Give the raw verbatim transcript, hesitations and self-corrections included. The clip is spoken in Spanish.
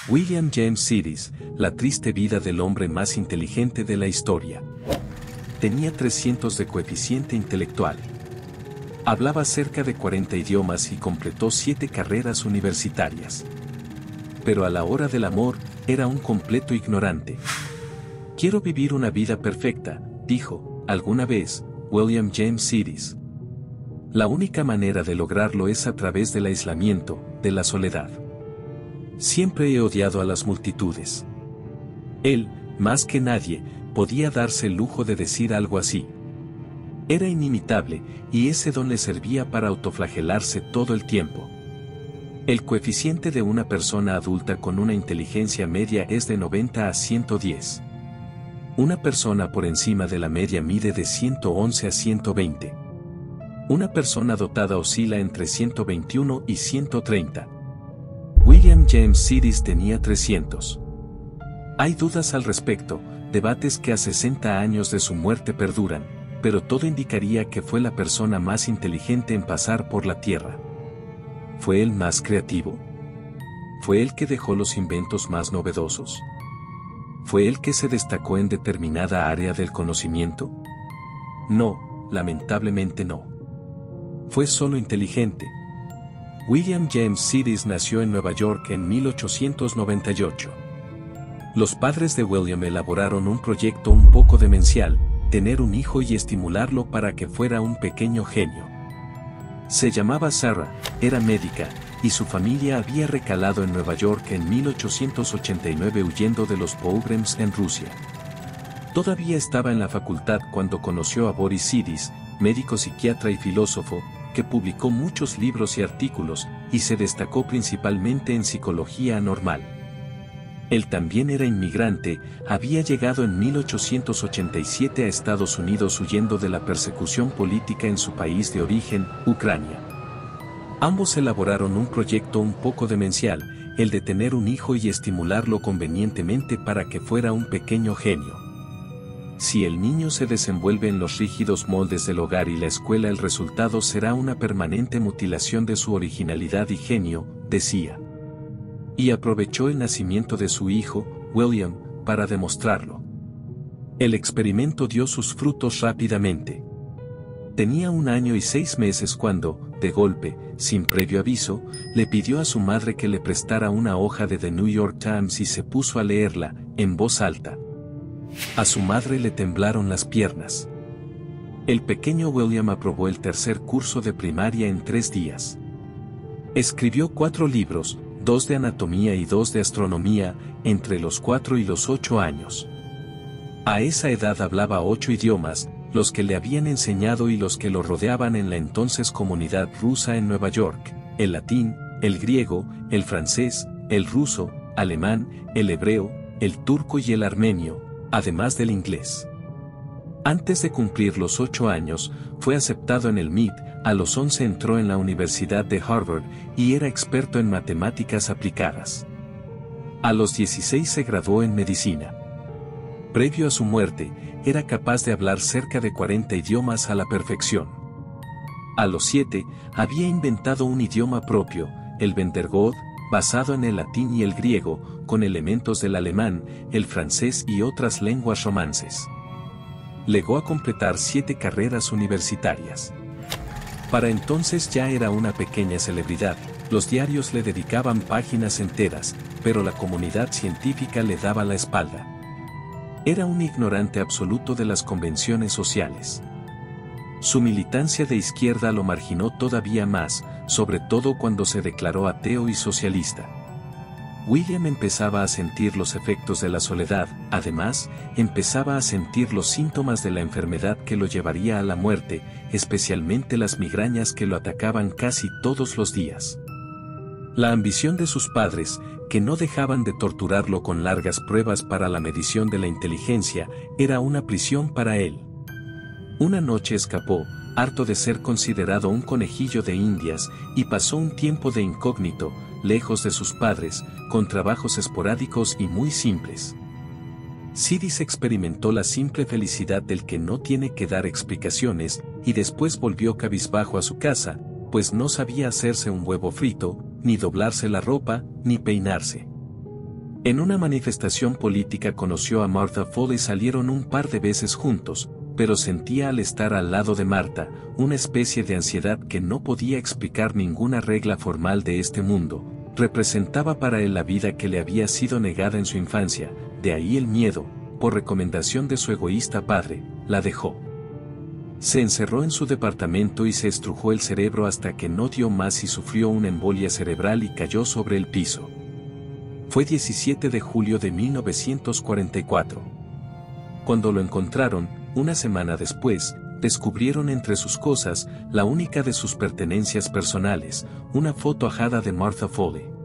William James Sidis, la triste vida del hombre más inteligente de la historia. Tenía trescientos de coeficiente intelectual. Hablaba cerca de cuarenta idiomas y completó siete carreras universitarias. Pero a la hora del amor, era un completo ignorante. Quiero vivir una vida perfecta, dijo, alguna vez, William James Sidis. La única manera de lograrlo es a través del aislamiento, de la soledad. Siempre he odiado a las multitudes. Él, más que nadie, podía darse el lujo de decir algo así. Era inimitable, y ese don le servía para autoflagelarse todo el tiempo. El coeficiente de una persona adulta con una inteligencia media es de noventa a ciento diez. Una persona por encima de la media mide de ciento once a ciento veinte. Una persona dotada oscila entre ciento veintiuno y ciento treinta. William James Sidis tenía trescientos. Hay dudas al respecto, debates que a sesenta años de su muerte perduran, pero todo indicaría que fue la persona más inteligente en pasar por la Tierra. ¿Fue el más creativo? ¿Fue el que dejó los inventos más novedosos? ¿Fue el que se destacó en determinada área del conocimiento? No, lamentablemente no. Fue solo inteligente. William James Sidis nació en Nueva York en mil ochocientos noventa y ocho. Los padres de William elaboraron un proyecto un poco demencial, tener un hijo y estimularlo para que fuera un pequeño genio. Se llamaba Sarah, era médica, y su familia había recalado en Nueva York en mil ochocientos ochenta y nueve huyendo de los pogroms en Rusia. Todavía estaba en la facultad cuando conoció a Boris Sidis, médico psiquiatra y filósofo, que publicó muchos libros y artículos, y se destacó principalmente en psicología anormal. Él también era inmigrante, había llegado en mil ochocientos ochenta y siete a Estados Unidos huyendo de la persecución política en su país de origen, Ucrania. Ambos elaboraron un proyecto un poco demencial, el de tener un hijo y estimularlo convenientemente para que fuera un pequeño genio. Si el niño se desenvuelve en los rígidos moldes del hogar y la escuela, el resultado será una permanente mutilación de su originalidad y genio, decía. Y aprovechó el nacimiento de su hijo, William, para demostrarlo. El experimento dio sus frutos rápidamente. Tenía un año y seis meses cuando, de golpe, sin previo aviso, le pidió a su madre que le prestara una hoja de The New York Times y se puso a leerla, en voz alta. A su madre le temblaron las piernas. El pequeño William aprobó el tercer curso de primaria en tres días. Escribió cuatro libros, dos de anatomía y dos de astronomía, entre los cuatro y los ocho años. A esa edad hablaba ocho idiomas, los que le habían enseñado y los que lo rodeaban en la entonces comunidad rusa en Nueva York: el latín, el griego, el francés, el ruso, alemán, el hebreo, el turco y el armenio, además del inglés. Antes de cumplir los ocho años, fue aceptado en el M I T, a los once entró en la Universidad de Harvard, y era experto en matemáticas aplicadas. A los dieciséis se graduó en medicina. Previo a su muerte, era capaz de hablar cerca de cuarenta idiomas a la perfección. A los siete, había inventado un idioma propio, el Vendergod, basado en el latín y el griego, con elementos del alemán, el francés y otras lenguas romances. Llegó a completar siete carreras universitarias. Para entonces ya era una pequeña celebridad, los diarios le dedicaban páginas enteras, pero la comunidad científica le daba la espalda. Era un ignorante absoluto de las convenciones sociales. Su militancia de izquierda lo marginó todavía más, sobre todo cuando se declaró ateo y socialista. William empezaba a sentir los efectos de la soledad, además, empezaba a sentir los síntomas de la enfermedad que lo llevaría a la muerte, especialmente las migrañas que lo atacaban casi todos los días. La ambición de sus padres, que no dejaban de torturarlo con largas pruebas para la medición de la inteligencia, era una prisión para él. Una noche escapó, harto de ser considerado un conejillo de Indias, y pasó un tiempo de incógnito, lejos de sus padres, con trabajos esporádicos y muy simples. Sidis experimentó la simple felicidad del que no tiene que dar explicaciones, y después volvió cabizbajo a su casa, pues no sabía hacerse un huevo frito, ni doblarse la ropa, ni peinarse. En una manifestación política conoció a Martha Foley, salieron un par de veces juntos, pero sentía al estar al lado de Martha, una especie de ansiedad que no podía explicar ninguna regla formal de este mundo. Representaba para él la vida que le había sido negada en su infancia, de ahí el miedo, por recomendación de su egoísta padre, la dejó. Se encerró en su departamento y se estrujó el cerebro hasta que no dio más y sufrió una embolia cerebral y cayó sobre el piso. Fue diecisiete de julio de mil novecientos cuarenta y cuatro. Cuando lo encontraron, una semana después, descubrieron entre sus cosas, la única de sus pertenencias personales, una foto ajada de Martha Foley.